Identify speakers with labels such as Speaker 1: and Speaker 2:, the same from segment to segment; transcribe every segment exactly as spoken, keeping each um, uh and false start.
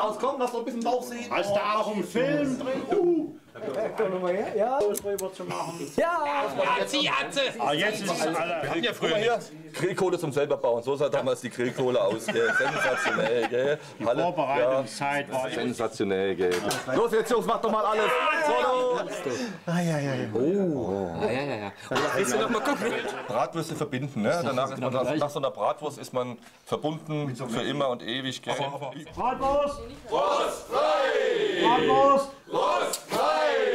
Speaker 1: aus, komm, lass doch ein bisschen Bauch sehen.
Speaker 2: Hast du auch einen Film drin? Uh.
Speaker 3: Komm nochmal her, ja.
Speaker 2: Drüber zu machen.
Speaker 3: Ja!
Speaker 4: Atze, Atze!
Speaker 2: Ah, jetzt ist es alle.
Speaker 1: Wir hatten ja früher hier Grillkohle zum selber bauen. So sah damals die Grillkohle aus. Gell? Sensationell, gell?
Speaker 2: Die Vorbereitungszeit war immer.
Speaker 1: Sensationell, gell? Los jetzt, Jungs, macht doch mal alles. So,
Speaker 3: Ah, ja, ja, ja.
Speaker 4: Oh. Ja, ja, ja. Und was willst du noch mal gucken?
Speaker 1: Bratwürste verbinden, ne? Danach ist man, nach so einer Bratwurst ist man verbunden für immer und ewig, gell?
Speaker 2: Bratwurst!
Speaker 1: Wurst frei!
Speaker 2: Bratwurst!
Speaker 1: Wurst frei!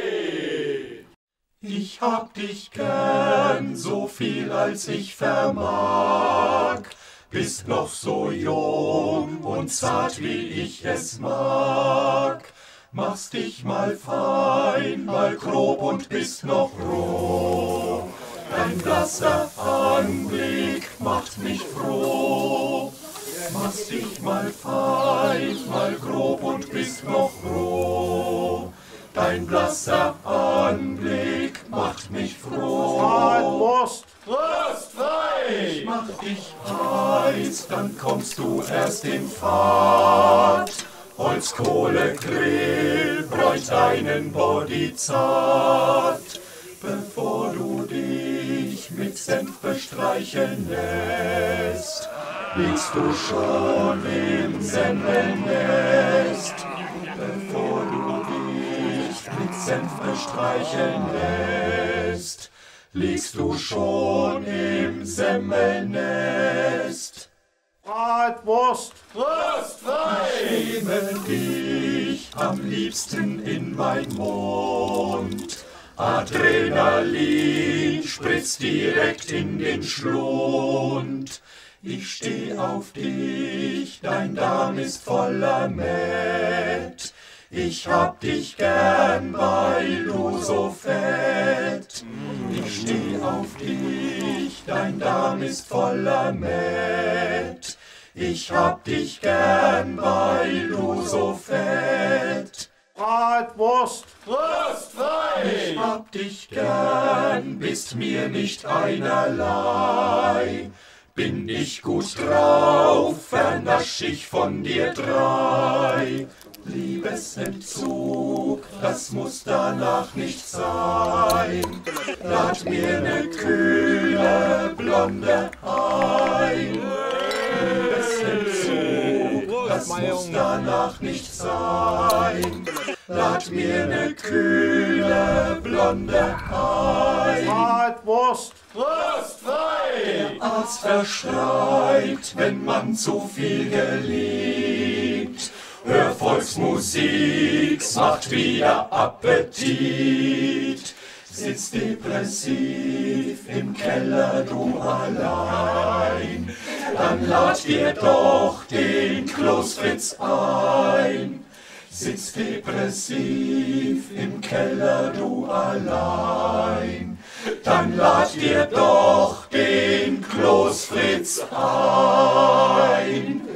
Speaker 5: Ich hab dich gern, so viel als ich vermag. Bist noch so jung und zart, wie ich es mag. Machst dich mal fein, mal grob und bist noch roh. Dein blasser Anblick macht mich froh. Machst dich mal fein, mal grob und bist noch roh. Dein blasser Anblick macht mich froh.
Speaker 2: Bratwurst!
Speaker 1: Wurst frei!
Speaker 5: Ich mach dich heiß, dann kommst du erst in Fahrt. Holzkohle, Grill, bräucht deinen Body zart. Bevor du dich mit Senf bestreicheln lässt, liegst du schon im Semmelnest. Bevor du dich mit Senf bestreicheln lässt, liegst du schon im Semmelnest.
Speaker 2: Bratwurst!
Speaker 1: Wurst frei!
Speaker 5: Nehme dich am liebsten in mein Mund. Adrenalin spritzt direkt in den Schlund. Ich steh auf dich, dein Darm ist voller Mett. Ich hab dich gern, weil du so fett. Ich steh auf dich, dein Darm ist voller Mett. Ich hab dich gern, weil du so fett.
Speaker 2: Bratwurst!
Speaker 1: Wurst frei!
Speaker 5: Ich hab dich gern, bist mir nicht einerlei. Bin ich gut drauf, vernasch ich von dir drei. Liebesentzug, das muss danach nicht sein. Lad mir ne kühle Blonde ein. Liebesentzug, das muss danach nicht sein. Lad mir ne kühle Blonde ein.
Speaker 2: Bratwurst!
Speaker 1: Wurst frei!
Speaker 5: Der Arzt verschreit, wenn man zu viel geliebt. Hör Volksmusik, macht wieder Appetit. Sitz depressiv im Keller, du allein. Dann lad dir doch den Kloßfritz ein. Sitz depressiv im Keller, du allein. Dann lad dir doch den Kloßfritz ein.